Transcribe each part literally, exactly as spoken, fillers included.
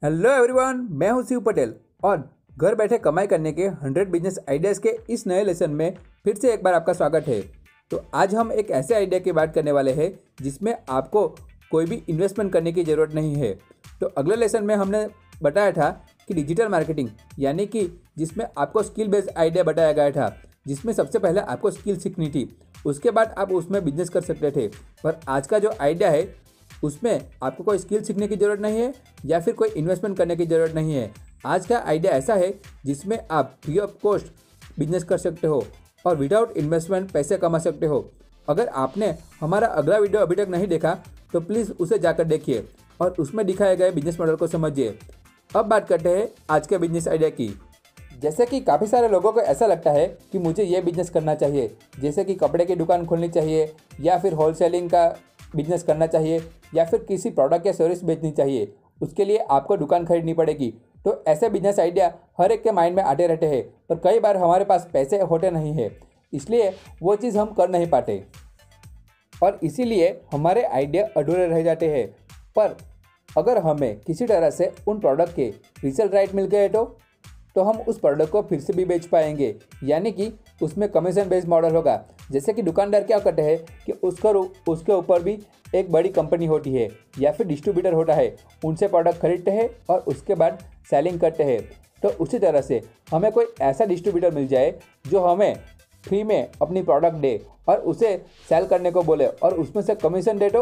Hello everyone, मैं हूं शिव पटेल और घर बैठे कमाई करने के हंड्रेड बिजनेस आइडियाज़ के इस नए लेसन में फिर से एक बार आपका स्वागत है। तो आज हम एक ऐसे आइडिया की बात करने वाले हैं जिसमें आपको कोई भी इन्वेस्टमेंट करने की ज़रूरत नहीं है। तो अगले लेसन में हमने बताया था कि डिजिटल मार्केटिंग, यानी कि जिसमें आपको स्किल बेस्ड आइडिया बताया गया था, जिसमें सबसे पहले आपको स्किल सीखनी थी, उसके बाद आप उसमें बिजनेस कर सकते थे। पर आज का जो आइडिया है उसमें आपको कोई स्किल सीखने की ज़रूरत नहीं है या फिर कोई इन्वेस्टमेंट करने की ज़रूरत नहीं है। आज का आइडिया ऐसा है जिसमें आप फ्री ऑफ कॉस्ट बिजनेस कर सकते हो और विदाउट इन्वेस्टमेंट पैसे कमा सकते हो। अगर आपने हमारा अगला वीडियो अभी तक नहीं देखा तो प्लीज़ उसे जाकर देखिए और उसमें दिखाए गए बिजनेस मॉडल को समझिए। अब बात करते हैं आज के बिजनेस आइडिया की। जैसे कि काफ़ी सारे लोगों को ऐसा लगता है कि मुझे ये बिजनेस करना चाहिए, जैसे कि कपड़े की दुकान खोलनी चाहिए या फिर होलसेलिंग का बिजनेस करना चाहिए या फिर किसी प्रोडक्ट या सर्विस बेचनी चाहिए। उसके लिए आपको दुकान खरीदनी पड़ेगी। तो ऐसे बिजनेस आइडिया हर एक के माइंड में आते रहते हैं, पर कई बार हमारे पास पैसे होते नहीं हैं, इसलिए वो चीज़ हम कर नहीं पाते और इसीलिए हमारे आइडिया अधूरे रह जाते हैं। पर अगर हमें किसी तरह से उन प्रोडक्ट के रीसेल राइट मिल गए तो तो हम उस प्रोडक्ट को फिर से भी बेच पाएंगे, यानी कि उसमें कमीशन बेस्ड मॉडल होगा। जैसे कि दुकानदार क्या करते हैं कि उसका उसके ऊपर भी एक बड़ी कंपनी होती है या फिर डिस्ट्रीब्यूटर होता है, उनसे प्रोडक्ट खरीदते हैं और उसके बाद सेलिंग करते हैं। तो उसी तरह से हमें कोई ऐसा डिस्ट्रीब्यूटर मिल जाए जो हमें फ्री में अपनी प्रोडक्ट दे और उसे सेल करने को बोले और उसमें से कमीशन दे दो,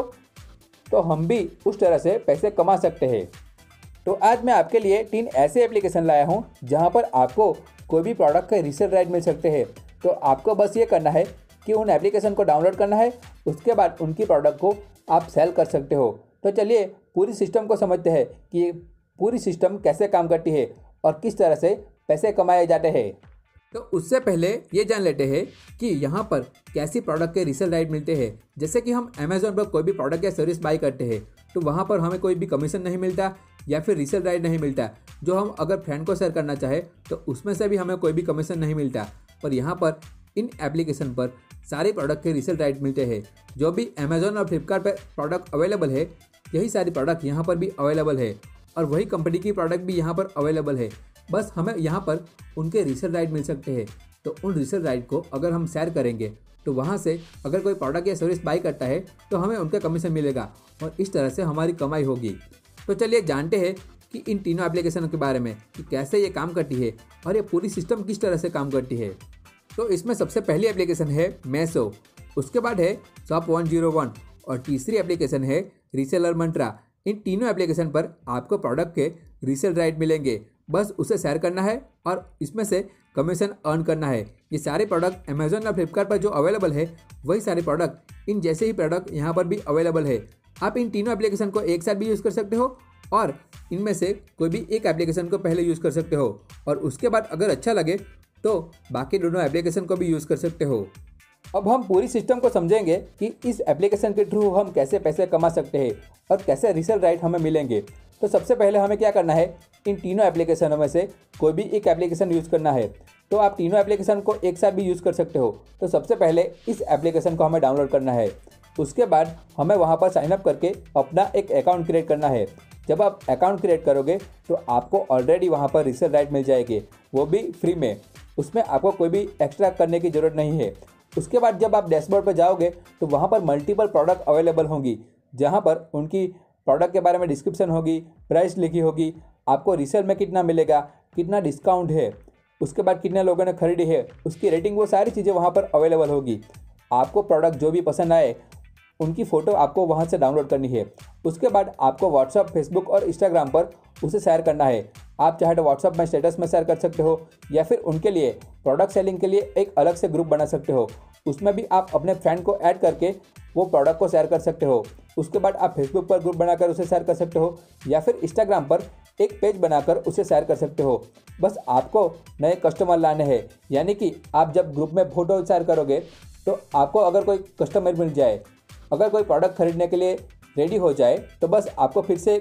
तो हम भी उस तरह से पैसे कमा सकते हैं। तो आज मैं आपके लिए तीन ऐसे एप्लीकेशन लाया हूं जहां पर आपको कोई भी प्रोडक्ट के रीसेल राइट मिल सकते हैं। तो आपको बस ये करना है कि उन एप्लीकेशन को डाउनलोड करना है, उसके बाद उनकी प्रोडक्ट को आप सेल कर सकते हो। तो चलिए पूरी सिस्टम को समझते हैं कि ये पूरी सिस्टम कैसे काम करती है और किस तरह से पैसे कमाए जाते हैं। तो उससे पहले ये जान लेते हैं कि यहाँ पर कैसी प्रोडक्ट के रीसेल राइट मिलते हैं। जैसे कि हम अमेज़ॉन पर कोई भी प्रोडक्ट या सर्विस बाई करते हैं तो वहाँ पर हमें कोई भी कमीशन नहीं मिलता या फिर रीसेल राइट नहीं मिलता। जो हम अगर फ्रेंड को शेयर करना चाहे तो उसमें से भी हमें कोई भी कमीशन नहीं मिलता। पर यहाँ पर इन एप्लीकेशन पर सारे प्रोडक्ट के रीसेल राइट मिलते हैं। जो भी अमेज़ॉन और फ्लिपकार्ट पर प्रोडक्ट अवेलेबल है, यही सारी प्रोडक्ट यहाँ पर भी अवेलेबल है और वही कंपनी की प्रोडक्ट भी यहाँ पर अवेलेबल है। बस हमें यहाँ पर उनके रीसेल राइट मिल सकते हैं। तो उन रीसेल राइट को अगर हम शेयर करेंगे तो वहाँ से अगर कोई प्रोडक्ट या सर्विस बाई करता है तो हमें उनका कमीशन मिलेगा और इस तरह से हमारी कमाई होगी। तो चलिए जानते हैं कि इन तीनों एप्लीकेशनों के बारे में कि कैसे ये काम करती है और ये पूरी सिस्टम किस तरह से काम करती है। तो इसमें सबसे पहली एप्लीकेशन है मैसो, उसके बाद है शॉप वन ज़ीरो वन और तीसरी एप्लीकेशन है रीसेलर मंत्रा। इन तीनों एप्लीकेशन पर आपको प्रोडक्ट के रीसेल राइट मिलेंगे, बस उसे शेयर करना है और इसमें से कमीशन अर्न करना है। ये सारे प्रोडक्ट अमेज़ॉन और फ्लिपकार्ट पर जो अवेलेबल है वही सारे प्रोडक्ट इन जैसे ही प्रोडक्ट यहाँ पर भी अवेलेबल है। आप इन तीनों एप्लीकेशन को एक साथ भी यूज़ कर सकते हो और इनमें से कोई भी एक एप्लीकेशन को पहले यूज़ कर सकते हो और उसके बाद अगर अच्छा लगे तो बाकी दोनों एप्लीकेशन को भी यूज़ कर सकते हो। अब हम पूरी सिस्टम को समझेंगे कि इस एप्लीकेशन के थ्रू हम कैसे पैसे कमा सकते हैं और कैसे रीसेल राइट हमें मिलेंगे। तो सबसे पहले हमें क्या करना है, इन तीनों एप्लीकेशनों में से कोई भी एक एप्लीकेशन यूज़ करना है। तो आप तीनों एप्लीकेशन को एक साथ भी यूज़ कर सकते हो। तो सबसे पहले इस एप्लीकेशन को हमें डाउनलोड करना है, उसके बाद हमें वहाँ पर साइनअप करके अपना एक अकाउंट क्रिएट करना है। जब आप अकाउंट क्रिएट करोगे तो आपको ऑलरेडी वहाँ पर रीसेल राइट मिल जाएगी, वो भी फ्री में। उसमें आपको कोई भी एक्स्ट्रा करने की ज़रूरत नहीं है। उसके बाद जब आप डैशबोर्ड पर जाओगे तो वहाँ पर मल्टीपल प्रोडक्ट अवेलेबल होंगी, जहाँ पर उनकी प्रोडक्ट के बारे में डिस्क्रिप्शन होगी, प्राइस लिखी होगी, आपको रीसेल में कितना मिलेगा, कितना डिस्काउंट है, उसके बाद कितने लोगों ने खरीदी है, उसकी रेटिंग, वो सारी चीज़ें वहाँ पर अवेलेबल होगी। आपको प्रोडक्ट जो भी पसंद आए उनकी फ़ोटो आपको वहाँ से डाउनलोड करनी है। उसके बाद आपको व्हाट्सअप, फेसबुक और इंस्टाग्राम पर उसे शेयर करना है। आप चाहे तो व्हाट्सअप में स्टेटस में शेयर कर सकते हो या फिर उनके लिए प्रोडक्ट सेलिंग के लिए एक अलग से ग्रुप बना सकते हो। उसमें भी आप अपने फ्रेंड को ऐड करके वो प्रोडक्ट को शेयर कर सकते हो। उसके बाद आप फेसबुक पर ग्रुप बनाकर उसे शेयर कर सकते हो या फिर इंस्टाग्राम पर एक पेज बनाकर उसे शेयर कर सकते हो। बस आपको नए कस्टमर लाने हैं, यानी कि आप जब ग्रुप में फ़ोटो शेयर करोगे तो आपको अगर कोई कस्टमर मिल जाए, अगर कोई प्रोडक्ट खरीदने के लिए रेडी हो जाए, तो बस आपको फिर से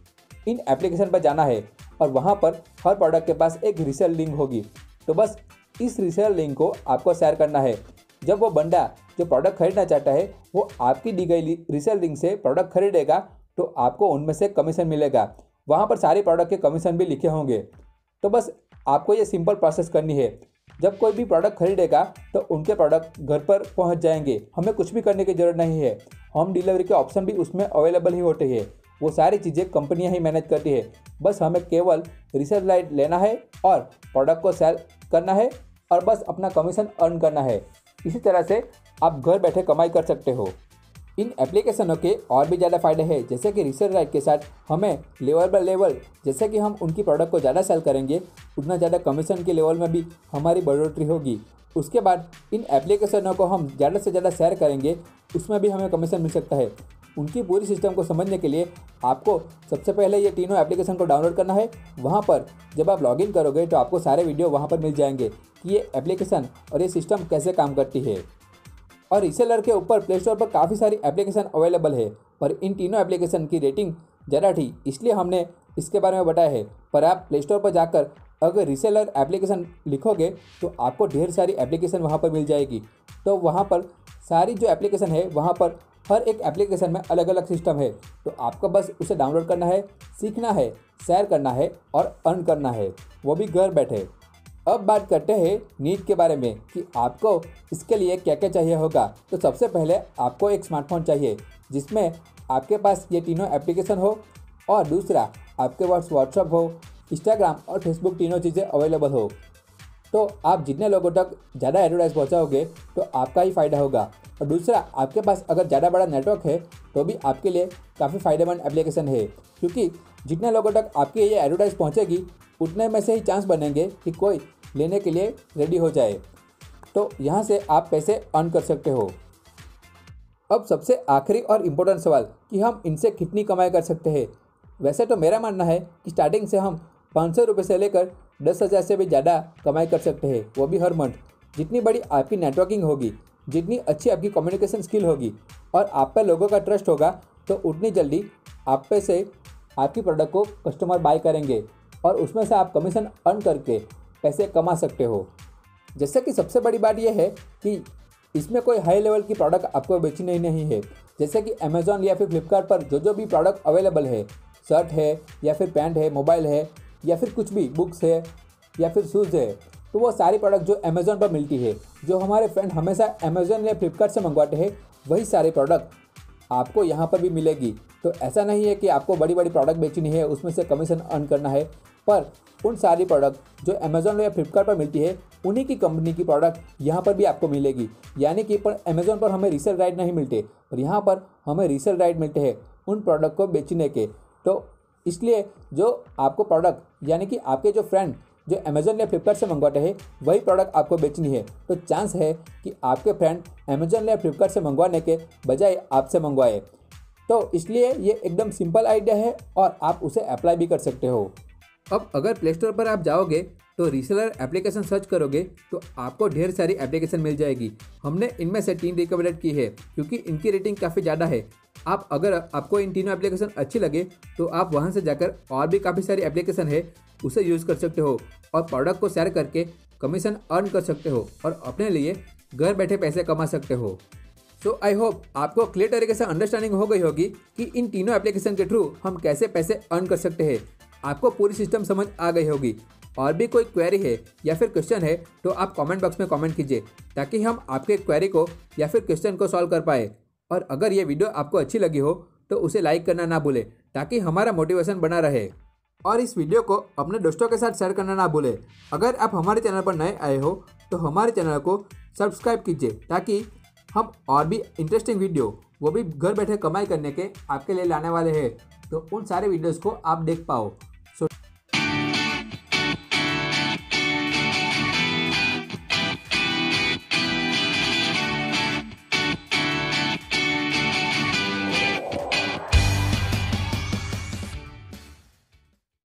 इन एप्लीकेशन पर जाना है और वहाँ पर हर प्रोडक्ट के पास एक रीसेल लिंक होगी। तो बस इस रीसेल लिंक को आपको शेयर करना है। जब वो बंदा जो प्रोडक्ट खरीदना चाहता है वो आपकी दी गई रीसेल लिंक से प्रोडक्ट खरीदेगा तो आपको उनमें से कमीशन मिलेगा। वहाँ पर सारे प्रोडक्ट के कमीशन भी लिखे होंगे। तो बस आपको ये सिंपल प्रोसेस करनी है। जब कोई भी प्रोडक्ट खरीदेगा तो उनके प्रोडक्ट घर पर पहुंच जाएंगे, हमें कुछ भी करने की ज़रूरत नहीं है। होम डिलीवरी के ऑप्शन भी उसमें अवेलेबल ही होते हैं। वो सारी चीज़ें कंपनियां ही मैनेज करती है। बस हमें केवल रीसेल राइट लेना है और प्रोडक्ट को सेल करना है और बस अपना कमीशन अर्न करना है। इसी तरह से आप घर बैठे कमाई कर सकते हो। इन एप्लीकेशनों के और भी ज़्यादा फायदे हैं, जैसे कि रीसेल राइट के साथ हमें लेवल बाय लेवल, जैसे कि हम उनकी प्रोडक्ट को ज़्यादा सेल करेंगे उतना ज़्यादा कमीशन के लेवल में भी हमारी बढ़ोतरी होगी। उसके बाद इन एप्लीकेशनों को हम ज़्यादा से ज़्यादा शेयर करेंगे, उसमें भी हमें कमीशन मिल सकता है। उनकी पूरी सिस्टम को समझने के लिए आपको सबसे पहले ये तीनों एप्लीकेशन को डाउनलोड करना है। वहाँ पर जब आप लॉगिन करोगे तो आपको सारे वीडियो वहाँ पर मिल जाएंगे कि ये एप्लीकेशन और ये सिस्टम कैसे काम करती है। और रीसेलर के ऊपर प्ले स्टोर पर काफ़ी सारी एप्लीकेशन अवेलेबल है, पर इन तीनों एप्लीकेशन की रेटिंग ज़्यादा थी, इसलिए हमने इसके बारे में बताया है। पर आप प्ले स्टोर पर जाकर अगर रीसेलर एप्लीकेशन लिखोगे तो आपको ढेर सारी एप्लीकेशन वहाँ पर मिल जाएगी। तो वहाँ पर सारी जो एप्लीकेशन है वहाँ पर हर एक एप्लीकेशन में अलग अलग सिस्टम है। तो आपको बस उसे डाउनलोड करना है, सीखना है, शेयर करना है और अर्न करना है, वो भी घर बैठे। अब बात करते हैं नीड के बारे में कि आपको इसके लिए क्या क्या चाहिए होगा। तो सबसे पहले आपको एक स्मार्टफोन चाहिए जिसमें आपके पास ये तीनों एप्लीकेशन हो, और दूसरा आपके पास व्हाट्सअप हो, इंस्टाग्राम और फेसबुक तीनों चीज़ें अवेलेबल हो। तो आप जितने लोगों तक ज़्यादा एडवर्टाइज पहुँचाओगे तो आपका ही फ़ायदा होगा। और दूसरा, आपके पास अगर ज़्यादा बड़ा नेटवर्क है तो भी आपके लिए काफ़ी फ़ायदेमंद एप्लीकेशन है, क्योंकि जितने लोगों तक आपकी ये एडवर्टाइज पहुँचेगी उतने में से ही चांस बनेंगे कि कोई लेने के लिए रेडी हो जाए। तो यहाँ से आप पैसे अर्न कर सकते हो। अब सबसे आखिरी और इम्पोर्टेंट सवाल कि हम इनसे कितनी कमाई कर सकते हैं। वैसे तो मेरा मानना है कि स्टार्टिंग से हम पाँच सौ रुपये से लेकर दस हज़ार से भी ज़्यादा कमाई कर सकते हैं, वो भी हर मंथ। जितनी बड़ी आपकी नेटवर्किंग होगी, जितनी अच्छी आपकी कम्युनिकेशन स्किल होगी और आप पे लोगों का ट्रस्ट होगा, तो उतनी जल्दी आप पे से आपकी प्रोडक्ट को कस्टमर बाय करेंगे और उसमें से आप कमीशन अर्न करके पैसे कमा सकते हो। जैसे कि सबसे बड़ी बात यह है कि इसमें कोई हाई लेवल की प्रोडक्ट आपको बेचनी नहीं है। जैसे कि अमेज़ॉन या फिर फ्लिपकार्ट पर जो जो भी प्रोडक्ट अवेलेबल है, शर्ट है या फिर पैंट है, मोबाइल है या फिर कुछ भी बुक्स है या फिर शूज़ है, तो वो सारी प्रोडक्ट जो अमेज़ॉन पर मिलती है, जो हमारे फ्रेंड हमेशा अमेज़ॉन या फ्लिपकार्ट से मंगवाते हैं, वही सारे प्रोडक्ट आपको यहाँ पर भी मिलेगी। तो ऐसा नहीं है कि आपको बड़ी बड़ी प्रोडक्ट बेचनी है, उसमें से कमीशन अर्न करना है, पर उन सारी प्रोडक्ट जो अमेज़ॉन या फ्लिपकार्ट पर मिलती है उन्हीं की कंपनी की प्रोडक्ट यहाँ पर भी आपको मिलेगी। यानी कि पर अमेज़ॉन पर हमें रीसेल राइट नहीं मिलते, और यहाँ पर हमें रीसेल राइट मिलते हैं उन प्रोडक्ट को बेचने के। तो इसलिए जो आपको प्रोडक्ट यानी कि आपके जो फ्रेंड जो अमेज़ॉन या फ्लिपकार्ट से मंगवाते हैं वही प्रोडक्ट आपको बेचनी है, तो चांस है कि आपके फ्रेंड अमेज़ॉन या फ्लिपकार्ट से मंगवाने के बजाय आपसे मंगवाए। तो इसलिए ये एकदम सिंपल आइडिया है और आप उसे अप्लाई भी कर सकते हो। अब अगर प्ले स्टोर पर आप जाओगे तो रीसेलर एप्लीकेशन सर्च करोगे तो आपको ढेर सारी एप्लीकेशन मिल जाएगी। हमने इनमें से तीन रिकमेंडेड की है क्योंकि इनकी रेटिंग काफ़ी ज़्यादा है। आप अगर आपको इन तीनों एप्लीकेशन अच्छी लगे तो आप वहां से जाकर और भी काफ़ी सारी एप्लीकेशन है उसे यूज़ कर सकते हो और प्रोडक्ट को शेयर करके कमीशन अर्न कर सकते हो और अपने लिए घर बैठे पैसे कमा सकते हो। सो आई होप आपको क्लियर तरीके से अंडरस्टैंडिंग हो गई होगी कि इन तीनों एप्लीकेशन के थ्रू हम कैसे पैसे अर्न कर सकते हैं। आपको पूरी सिस्टम समझ आ गई होगी। और भी कोई क्वेरी है या फिर क्वेश्चन है तो आप कमेंट बॉक्स में कमेंट कीजिए ताकि हम आपके क्वेरी को या फिर क्वेश्चन को सॉल्व कर पाए। और अगर ये वीडियो आपको अच्छी लगी हो तो उसे लाइक करना ना भूलें ताकि हमारा मोटिवेशन बना रहे। और इस वीडियो को अपने दोस्तों के साथ शेयर करना ना भूलें। अगर आप हमारे चैनल पर नए आए हो तो हमारे चैनल को सब्सक्राइब कीजिए ताकि हम और भी इंटरेस्टिंग वीडियो वो भी घर बैठे कमाई करने के आपके लिए लाने वाले हैं, तो उन सारे वीडियोज़ को आप देख पाओ।